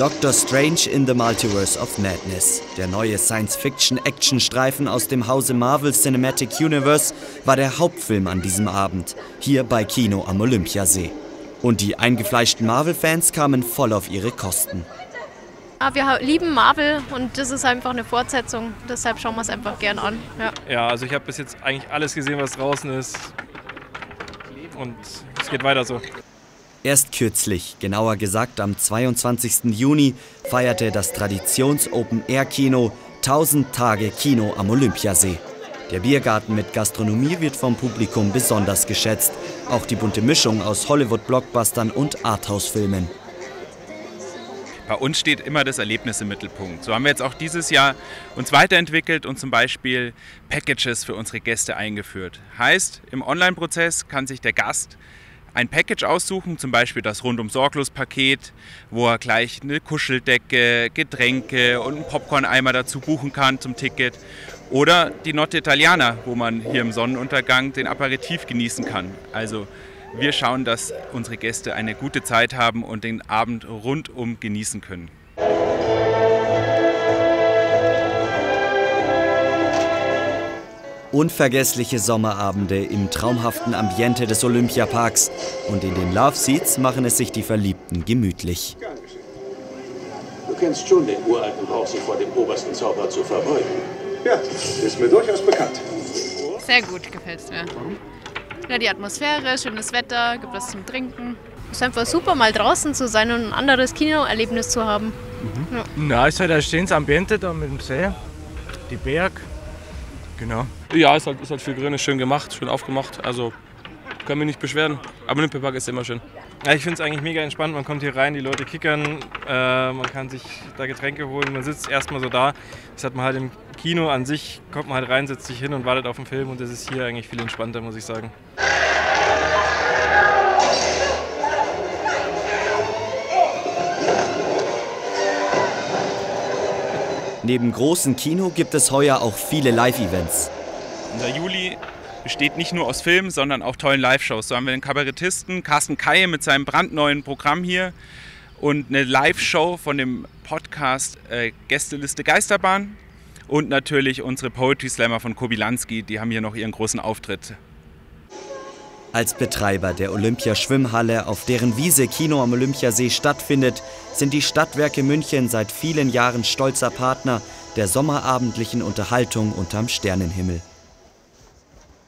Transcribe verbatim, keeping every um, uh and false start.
Doctor Strange in the Multiverse of Madness. Der neue Science-Fiction-Action-Streifen aus dem Hause Marvel Cinematic Universe war der Hauptfilm an diesem Abend, hier bei Kino am Olympiasee. Und die eingefleischten Marvel-Fans kamen voll auf ihre Kosten. Ja, wir lieben Marvel und das ist einfach eine Fortsetzung, deshalb schauen wir es einfach gern an. Ja, ja, also ich habe bis jetzt eigentlich alles gesehen, was draußen ist und es geht weiter so. Erst kürzlich, genauer gesagt am zweiundzwanzigsten Juni, feierte das Traditions-Open-Air-Kino tausend Tage Kino am Olympiasee. Der Biergarten mit Gastronomie wird vom Publikum besonders geschätzt. Auch die bunte Mischung aus Hollywood-Blockbustern und Arthouse-Filmen. Bei uns steht immer das Erlebnis im Mittelpunkt. So haben wir jetzt auch dieses Jahr uns weiterentwickelt und zum Beispiel Packages für unsere Gäste eingeführt. Heißt, im Online-Prozess kann sich der Gast ein Package aussuchen, zum Beispiel das Rundum-Sorglos-Paket, wo er gleich eine Kuscheldecke, Getränke und einen Popcorn-Eimer dazu buchen kann zum Ticket. Oder die Notte Italiana, wo man hier im Sonnenuntergang den Aperitif genießen kann. Also wir schauen, dass unsere Gäste eine gute Zeit haben und den Abend rundum genießen können. Unvergessliche Sommerabende im traumhaften Ambiente des Olympiaparks und in den Love Seats machen es sich die Verliebten gemütlich. Du kennst schon den uralten Brauch, sich vor dem obersten Zauberer zu verbeugen. Ja, ist mir durchaus bekannt. Sehr gut, gefällt es mir. Ja, die Atmosphäre, schönes Wetter, gibt was zum Trinken. Es ist einfach super, mal draußen zu sein und ein anderes Kinoerlebnis zu haben. Mhm. Ja. Na, ist halt ein schönes Ambiente da mit dem See, die Berg. Genau. Ja, ist halt, ist halt viel grün, ist schön gemacht, schön aufgemacht. Also kann mich nicht beschweren. Aber Olympiapark ist immer schön. Ja, ich finde es eigentlich mega entspannt. Man kommt hier rein, die Leute kickern, äh, man kann sich da Getränke holen. Man sitzt erstmal so da. Das hat man halt im Kino an sich, kommt man halt rein, setzt sich hin und wartet auf den Film. Und das ist hier eigentlich viel entspannter, muss ich sagen. Neben großem Kino gibt es heuer auch viele Live-Events. Unser Juli besteht nicht nur aus Filmen, sondern auch tollen Live-Shows. So haben wir den Kabarettisten Carsten Kaye mit seinem brandneuen Programm hier und eine Live-Show von dem Podcast äh, Gästeliste Geisterbahn und natürlich unsere Poetry Slammer von Kobylanski, die haben hier noch ihren großen Auftritt. Als Betreiber der Olympiaschwimmhalle, auf deren Wiese Kino am Olympiasee stattfindet, sind die Stadtwerke München seit vielen Jahren stolzer Partner der sommerabendlichen Unterhaltung unterm Sternenhimmel.